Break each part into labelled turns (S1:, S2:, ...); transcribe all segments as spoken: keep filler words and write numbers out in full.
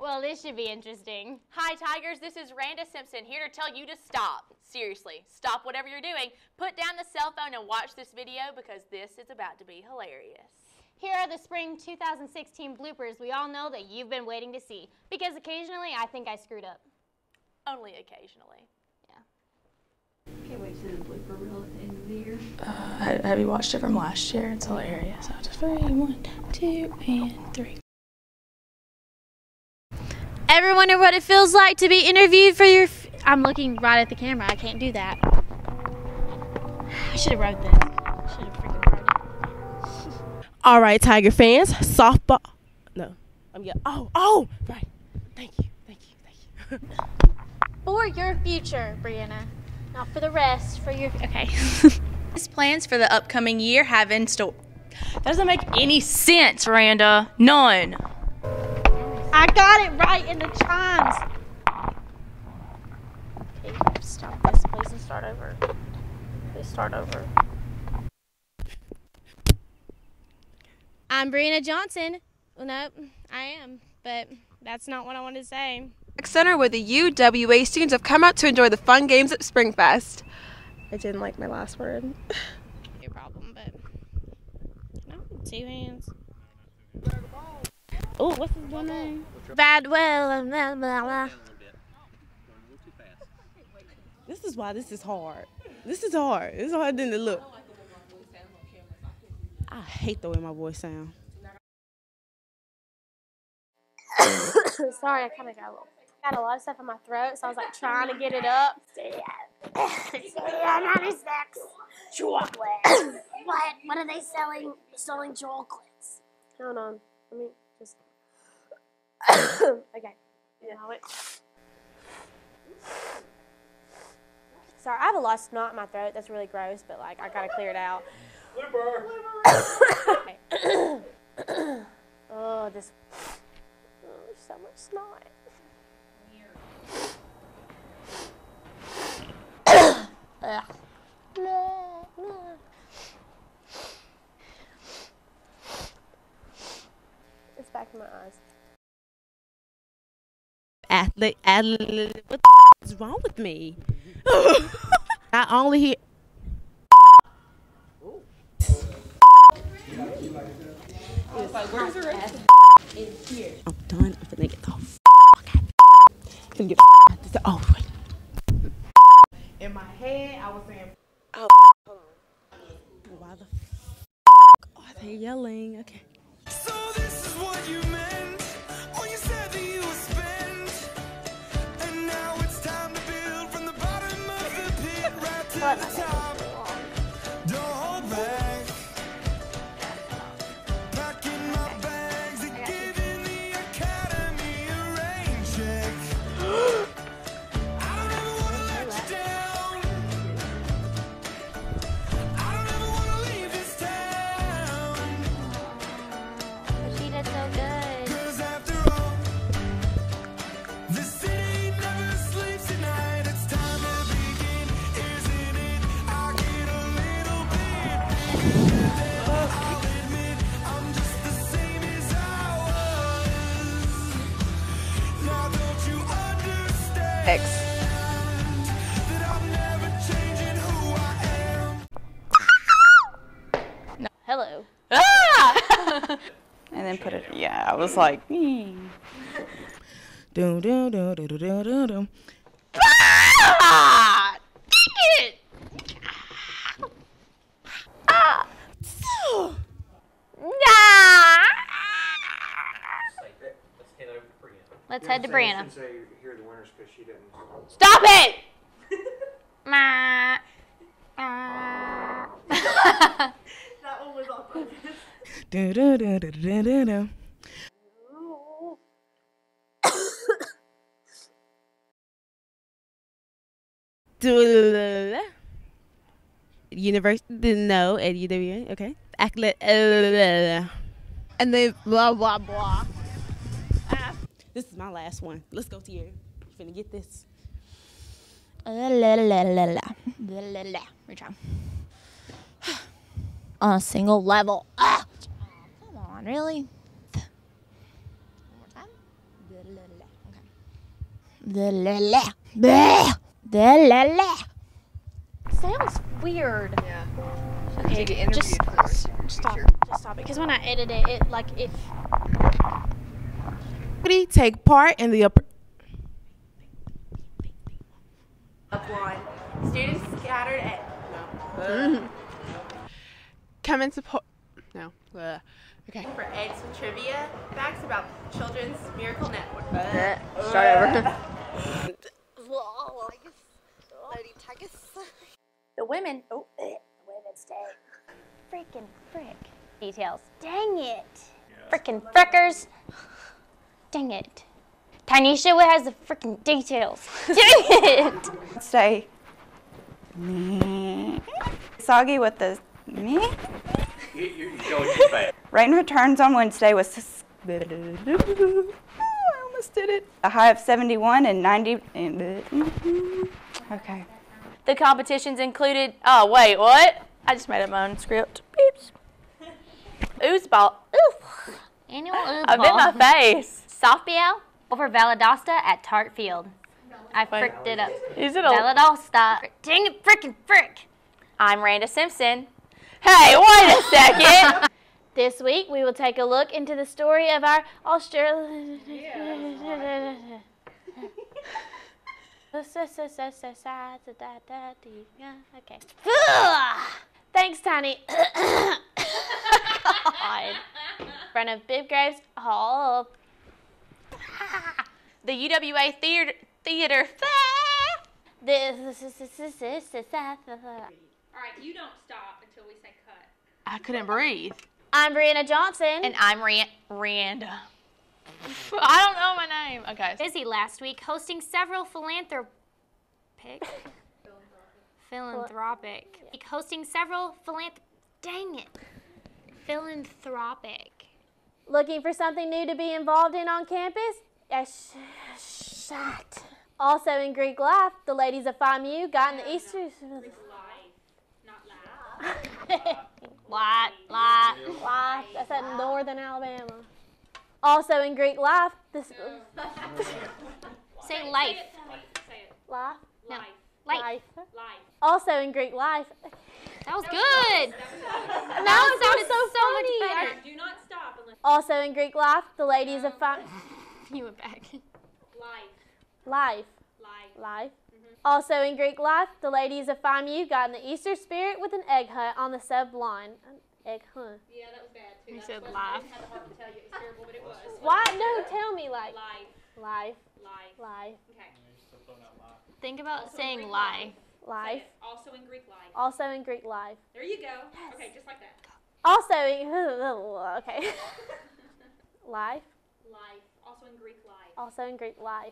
S1: Well, this should be interesting.
S2: Hi, Tigers. This is Randa Simpson here to tell you to stop. Seriously, stop whatever you're doing. Put down the cell phone and watch this video because this is about to be hilarious.
S1: Here are the spring two thousand sixteen bloopers we all know that you've been waiting to see. Because occasionally, I think I screwed up.
S2: Only occasionally.
S3: Can't wait to see the blooper reel at the end of the year.
S4: Uh, have you watched it from last year? It's hilarious. I'll just play one, two, and three.
S1: Ever wonder what it feels like to be interviewed for your... F I'm looking right at the camera. I can't do that. I should have wrote this. Should have freaking wrote it.
S5: All right, Tiger fans. Softball. No. I'm getting... Oh, oh! Right. Thank you. Thank you. Thank you.
S1: For your future, Brianna. Not for the rest, for your... Okay.
S4: His plans for the upcoming year have in store. That doesn't make any sense, Randa. None.
S1: I got it right in the chimes. Okay, stop this, please, and start over. Please start over. I'm Brianna Johnson. Well, no, I am, but that's not what I wanted to say.
S5: Center where the U W A students have come out to enjoy the fun games at Springfest. I didn't like my last word.
S1: Your problem, but no, two hands. Oh, what's his one name? Bad well, blah, blah, blah.
S5: This is why this is hard. This is hard. It's harder than it look. I hate the way my voice sounds.
S1: Sorry, I kind of got a little. Got a lot of stuff in my throat, so I was like trying to get it up.
S6: Chocolate. What? What are they selling? Selling chocolates.
S1: Hold on. Let me just. Okay. Yeah. Sorry, I have a lot of snot in my throat. That's really gross, but like I gotta clear it out. Okay. Oh, this. Oh, there's so much snot. Ugh. It's back in my eyes.
S5: Athlete, athlete, what the is wrong with me? I only hear. I'm done. I'm finna get the fuck out. Finna get the out this. Oh, wait. In my head, I was saying, oh, hold on. Why the fuck are they yelling? Okay.
S7: So this is what you meant when you said that you would spend. And now it's time to build from the bottom of the pit right to the top. Don't hold back. Packing my bags and giving the academy a rain check. I don't ever want to let you down. I don't ever want to leave this town.
S1: She did so good.
S7: 'Cause after all, the city never sleeps at night. It's time to begin, isn't it? I get a little bit bigger. I'll admit I'm just the same as I was. Now don't you understand
S5: X.
S7: that I'm never changing who I am?
S1: Hello.
S4: Ah! And then put it. Yeah, I was like. Hmm.
S5: Doom, doom, doom, doom, doom, doom, doom.
S4: Ah! Dang it! Ah!
S1: Nah. Let's head to Brianna.
S2: Stop it!
S1: Ma.
S5: Doom, doom, doom, doom, doom, doom, doom. Do- University, no, at U W A, okay. Athlete, and then blah, blah, blah. Ah, this is my last one. Let's go to you. You finna get this.
S1: La la la la la la la la. Reach out. On a single level. Ah! Come on, really? One more time. La la la. The la la. Blah. The la la. Sounds weird.
S3: Yeah.
S1: Okay,
S3: Take an
S1: just
S3: interview first.
S1: stop. Just stop it. Because when I edit it, it like if.
S5: Take part in the upper.
S8: Upline. Students scattered at. No.
S5: Come and support. No. Uh, okay.
S8: For eggs with trivia, facts about Children's Miracle Network.
S3: Start over.
S2: The women. Oh,
S6: Women's Day. Freaking frick. Details. Dang it. Frickin' frickers. Dang it. Tynesha has the frickin' details. Dang it.
S9: Stay soggy with the me. Rain returns on Wednesday with I almost did it. A high of seventy-one and ninety. Okay.
S4: The competitions included. Oh wait, what? I just made up my own script. Beeps. Oozball. Ooh.
S6: Annual
S4: I bit my face.
S6: Softball over Valdosta at Tart Field. I fricked it up.
S4: Is it a?
S6: Valdosta. Dang it, frickin' frick.
S4: I'm Randa Simpson. Hey, wait a second.
S1: This week, we will take a look into the story of our Australian. Okay. Thanks, Tiny. God. In front of Bib Graves Hall.
S4: The U W A Theater. Theater.
S1: This is.
S2: All right, you don't stop until we say cut.
S4: I couldn't breathe.
S1: I'm Brianna Johnson.
S4: And I'm Ran- Randa. I don't know my name. Okay.
S6: Busy last week hosting several philanthropic. Philanthropic. Hosting several philanthrop. Dang it. Philanthropic.
S1: Looking for something new to be involved in on campus? Yes. Shut. Also in Greek life, the ladies of Phi Mu got in the Easter.
S6: Lot, lot.
S1: Life. That's at Northern Alabama. Also in Greek life, this.
S6: Say life.
S1: Life.
S6: No. Life.
S1: Also in Greek life.
S6: That was good.
S1: Now
S6: it
S1: it
S6: sounded
S1: sounds so,
S6: so much
S1: funny.
S6: better.
S2: Do not stop unless
S1: Also in Greek life, the ladies of Phi.
S6: You went back.
S2: life,
S1: Life.
S2: life.
S1: Life. Also in Greek life, the ladies of Phi Mu got in the Easter spirit with an egg hunt on the sub line. An egg hunt.
S2: Yeah, that was bad too.
S6: You
S2: That
S6: said
S2: was-
S6: life.
S2: I didn't have the heart to tell you it's terrible, but it was.
S1: Why? No, tell me like.
S2: Life,
S1: Life.
S2: life.
S1: Life.
S2: Okay.
S6: Think about saying lie.
S1: Life.
S2: Also in Greek life.
S1: Also in Greek life.
S2: There you go. Okay, just like that.
S1: Also in. Okay. Life.
S2: Life. Also in Greek life.
S1: Also in Greek life.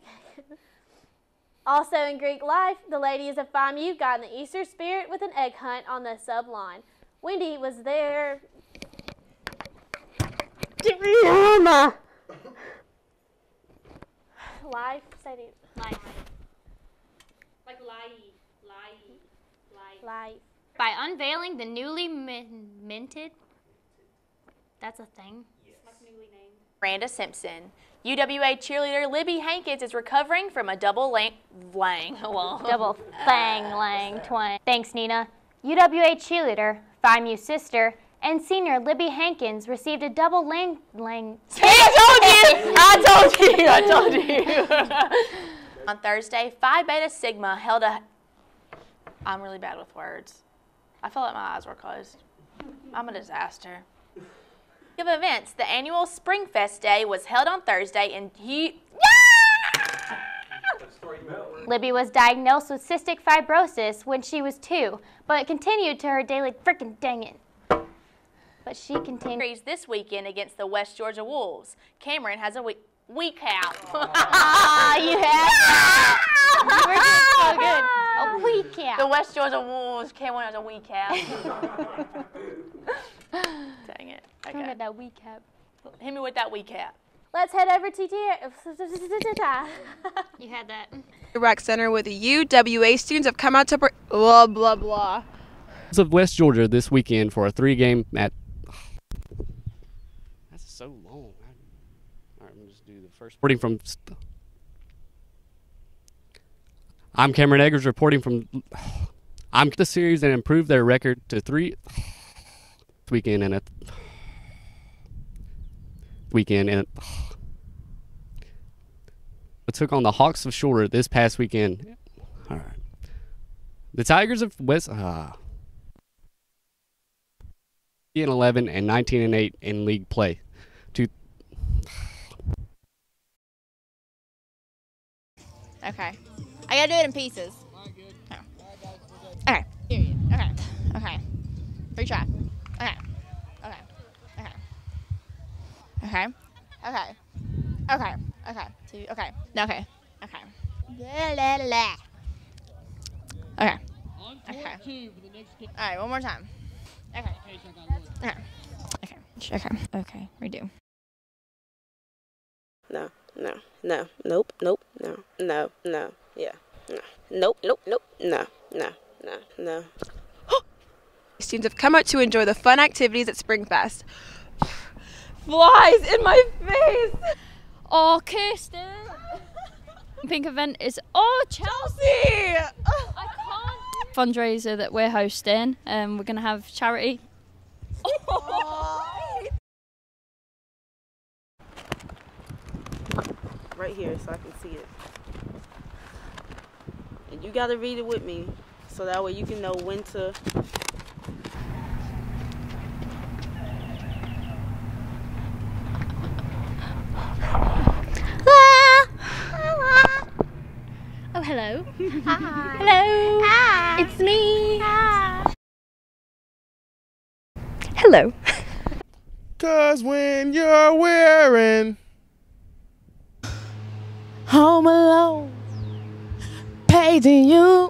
S1: Also in Greek life, the ladies of Phi Mu got in the Easter spirit with an egg hunt on the sub line. Wendy was there. Life. Say it.
S6: Life.
S2: Like lie, lie, lie.
S1: Life.
S6: By unveiling the newly min- minted. That's a thing.
S2: Like newly named.
S4: Randa Simpson. U W A cheerleader Libby Hankins is recovering from a double lang. lang. Well,
S6: Double thang lang twang. Thanks, Nina. U W A cheerleader, Phi Mu sister, and senior Libby Hankins received a double lang lang.
S4: I told you! I told you! I told you! On Thursday, Phi Beta Sigma held a. I'm really bad with words. I feel like my eyes were closed. I'm a disaster. Of events, the annual Spring Fest Day was held on Thursday in he.
S6: Libby was diagnosed with cystic fibrosis when she was two, but continued to her daily frickin' dang it. But she continued.
S4: Series this weekend against the West Georgia Wolves. Cameron has a week week out.
S6: Ah, you had that. You were just so good. A week out.
S4: The West Georgia Wolves. Cameron has a week out. Dang it.
S6: Look
S4: Okay.
S6: at that week cap.
S4: Hit me with that week out.
S1: Let's head over to T.
S6: You had that.
S5: Rec Center with the U W A students have come out to. Br- blah, blah, blah.
S10: Of West Georgia this weekend for a three-game match. That's so long. All right, I'm gonna just do the first. Reporting from. St- I'm Cameron Eggers reporting from. I'm the series and improved their record to three weekend and a weekend and it took on the Hawks of Shoulder this past weekend. All right, the Tigers of West. Uh, and eleven and nineteen and eight in league play. Two.
S8: Okay. I gotta do it in pieces. Oh. Okay. Period. Okay. Okay. Retry. Okay. Okay. Okay. Okay. Okay. Okay. Okay. Two. Okay. No, okay. Okay. La, la, la. Okay. Okay. All right. One more time. Okay. Okay. Okay. Okay. Okay. Redo.
S5: No, no, no, nope, nope, no, no, no, yeah, no, nope, nope, nope, no, no, no, no.
S8: Students have come out to enjoy the fun activities at Springfest. Flies in my face!
S1: Oh, Kirsten. Pink event is oh Chelsea. I can't. Fundraiser that we're hosting. Um, we're gonna have charity.
S5: Right here so I can see it. And you gotta read it with me so that way you can know when to.
S1: Oh, hello. Hi. Hello. Hi. It's me. Hi.
S8: Hello.
S11: Cause when you're wearing
S8: Home Alone, paging you.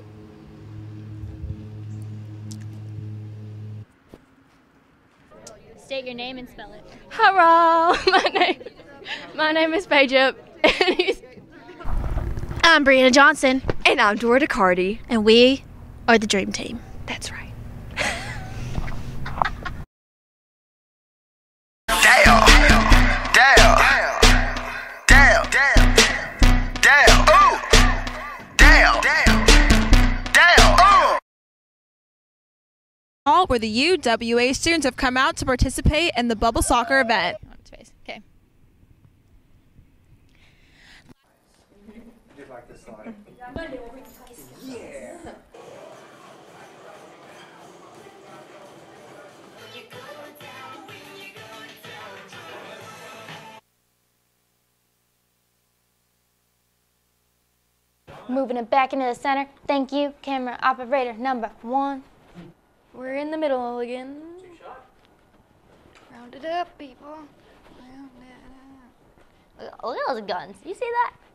S1: State your name and spell it.
S8: Hello, my name, my name is Paige Up, and he's,
S1: I'm Brianna Johnson.
S8: and I'm Dora DeCardi.
S1: And we are the Dream Team.
S8: That's right. Where the U W A students have come out to participate in the Bubble Soccer event.
S1: Okay.
S6: Moving it back into the center. Thank you, camera operator number one.
S8: We're in the middle again.
S6: Round it up, people. Round it up. Look at those guns. You see that?